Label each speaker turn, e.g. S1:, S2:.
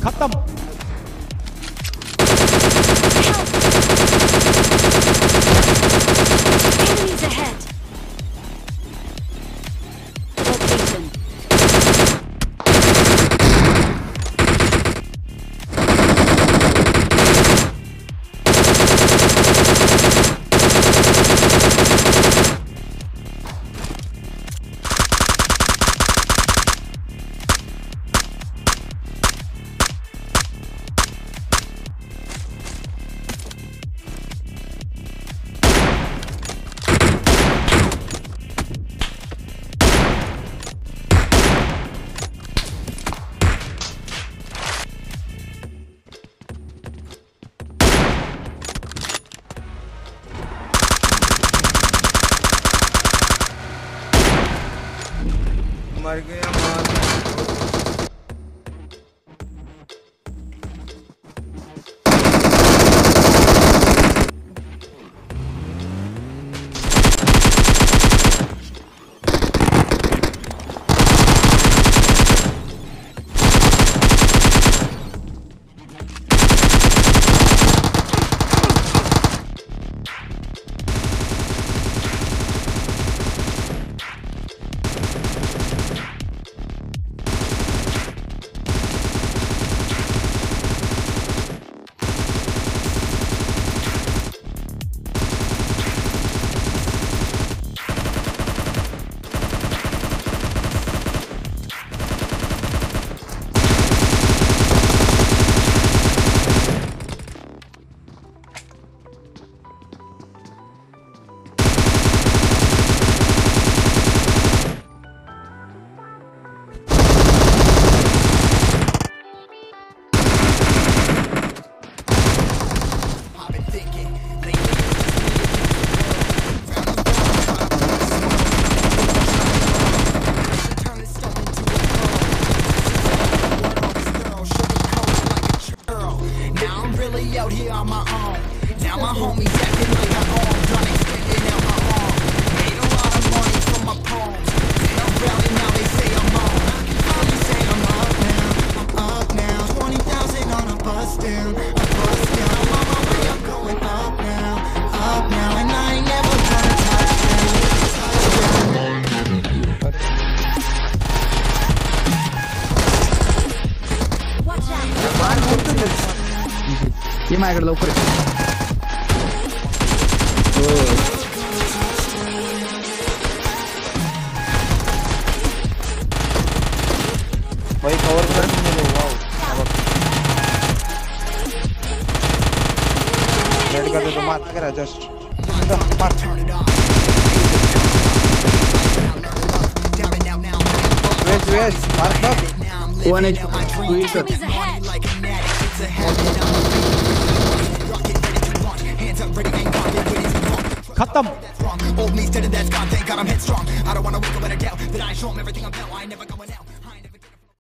S1: खत्म।
S2: Enemies ahead. Location.
S3: मर गया मार out here on my own. Now my homies acting like I own. Done extending out my arm. Made a lot of money from my poems. Been around and now they say I'm on. I can finally say I'm up now. I'm up now. 20,000 on a bus down. A bus down. I'm on my way. I'm going up now. Up now. And I ain't never gonna touch down.
S2: Watch out.
S4: ये माझ्याकडे लवकर
S3: भाई cover कर मेरे wow red कर दे तो मार कर जस्ट मार वेस्ट मार दो
S4: 1 HP
S2: Enemies ahead.
S1: खत्म।
S5: Old me's dead and that's gone. Thank God I'm headstrong. I don't wanna wake up with a doubt that I show him everything I'm about. I ain't never going out.